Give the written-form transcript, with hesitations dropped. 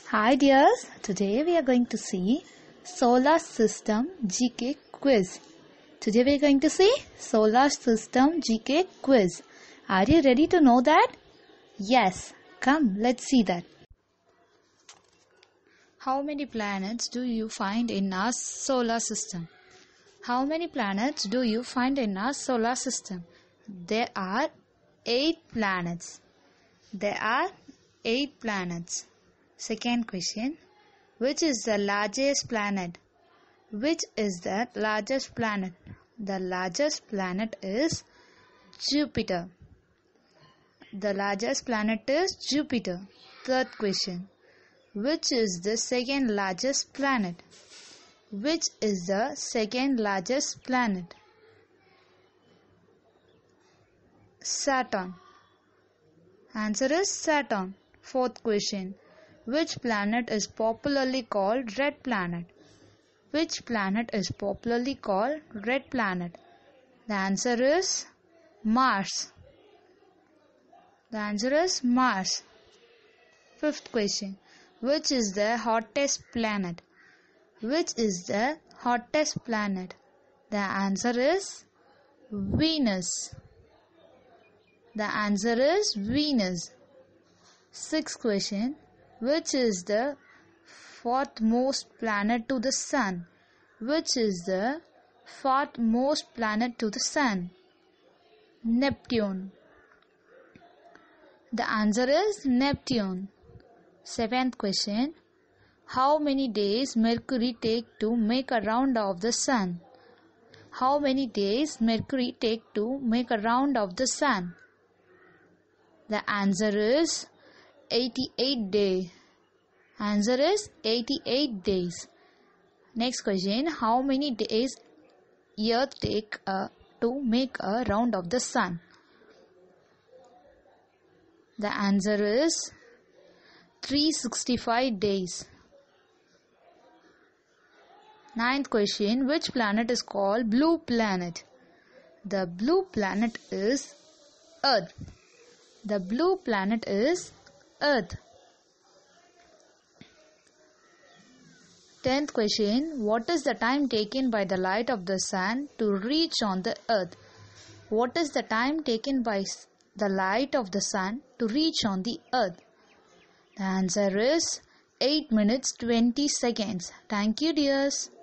Hi dears, today we are going to see Solar System GK quiz. Today we are going to see Solar System GK quiz. Are you ready to know that? Yes, come let's see that. How many planets do you find in our solar system? How many planets do you find in our solar system? There are 8 planets. There are 8 planets. Second question, which is the largest planet? Which is the largest planet? The largest planet is Jupiter. The largest planet is Jupiter. Third question, which is the second largest planet? Which is the second largest planet? Saturn. Answer is Saturn. Fourth question, which planet is popularly called red planet? Which planet is popularly called red planet? The answer is Mars. The answer is Mars. Fifth question, which is the hottest planet? Which is the hottest planet? The answer is Venus. The answer is Venus. Sixth question, which is the fourth most planet to the sun? Which is the fourth most planet to the sun? Neptune. The answer is Neptune. Seventh question, how many days Mercury take to make a round of the sun? How many days Mercury take to make a round of the sun? The answer is 88 days. Answer is 88 days. Next question, how many days Earth take to make a round of the sun? The answer is 365 days. Ninth question, which planet is called blue planet? The blue planet is Earth. The blue planet is Earth. 10th question, what is the time taken by the light of the sun to reach on the earth? What is the time taken by the light of the sun to reach on the earth? The answer is 8 minutes 20 seconds. Thank you dears.